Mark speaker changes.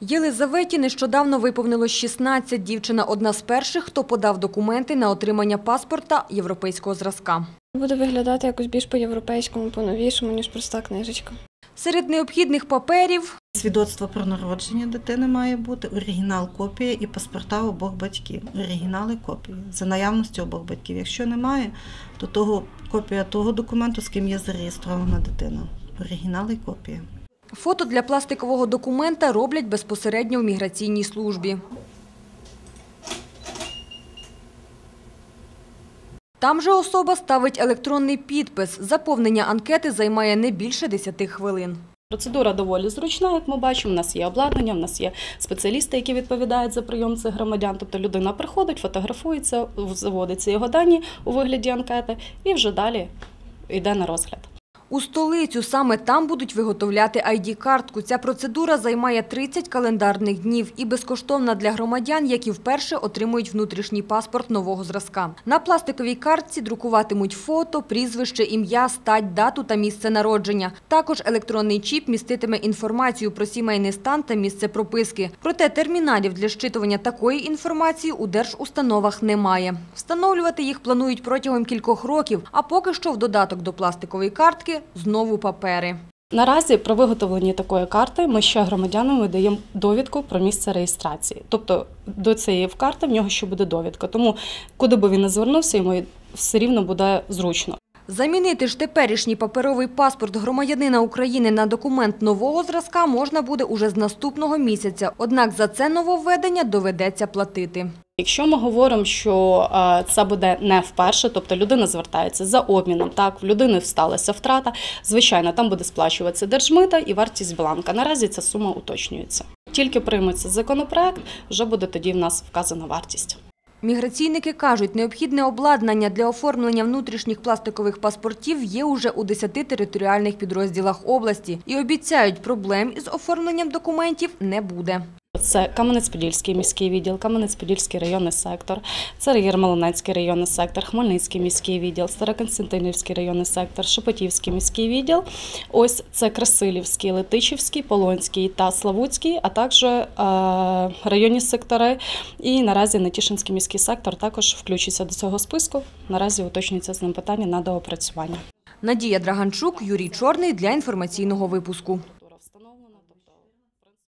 Speaker 1: Єлизаветі нещодавно виповнилось 16. Дівчина – одна з перших, хто подав документи на отримання паспорта європейського зразка.
Speaker 2: Буде виглядати якось більш по-європейському, по-новішому, ніж проста книжечка.
Speaker 1: Серед необхідних паперів –
Speaker 3: свідоцтво про народження дитини має бути, оригінал, копія і паспорта обох батьків. Оригінали, копії. За наявності обох батьків. Якщо немає, то копія того документу, з ким є зареєстрована дитина. Оригінали і копія.
Speaker 1: Фото для пластикового документа роблять безпосередньо в міграційній службі. Там же особа ставить електронний підпис. Заповнення анкети займає не більше 10 хвилин.
Speaker 4: Процедура доволі зручна, як ми бачимо. У нас є обладнання, у нас є спеціалісти, які відповідають за прийом цих громадян. Тобто людина приходить, фотографується, заводиться його дані у вигляді анкети і вже далі йде на розгляд.
Speaker 1: У столицю саме там будуть виготовляти ID-картку. Ця процедура займає 30 календарних днів і безкоштовна для громадян, які вперше отримують внутрішній паспорт нового зразка. На пластиковій картці друкуватимуть фото, прізвище, ім'я, стать, дату та місце народження. Також електронний чіп міститиме інформацію про сімейний стан та місце прописки. Проте терміналів для зчитування такої інформації у держустановах немає. Встановлювати їх планують протягом кількох років, а поки що в додаток до пластикової картки знову папери.
Speaker 4: Наразі при виготовленні такої карти ми ще громадянам видаємо довідку про місце реєстрації. Тобто до цієї карти в нього ще буде довідка. Тому куди би він не звернувся, йому все рівно буде зручно.
Speaker 1: Замінити ж теперішній паперовий паспорт громадянина України на документ нового зразка можна буде уже з наступного місяця. Однак за це нововведення доведеться платити.
Speaker 4: Якщо ми говоримо, що це буде не вперше, тобто людина звертається за обміном, так, в людини сталася втрата, звичайно, там буде сплачуватися держмита і вартість бланка. Наразі ця сума уточнюється. Тільки прийметься законопроект, вже буде тоді в нас вказана вартість.
Speaker 1: Міграційники кажуть, необхідне обладнання для оформлення внутрішніх пластикових паспортів є уже у 10 територіальних підрозділах області і обіцяють, проблем із оформленням документів не буде.
Speaker 4: Це Кам'янець-Подільський міський відділ, Кам'янець-Подільський районний сектор, це Ярмолинецький районний сектор, Хмельницький міський відділ, Старокостянтинівський районний сектор, Шепетівський міський відділ. Ось це Красилівський, Летичівський, Полонський та Славутський, а також районні сектори. І наразі Нетішинський міський сектор також включиться до цього списку. Наразі уточнюється з ним питання на доопрацювання.
Speaker 1: Надія Драганчук, Юрій Чорний для інформаційного випуску.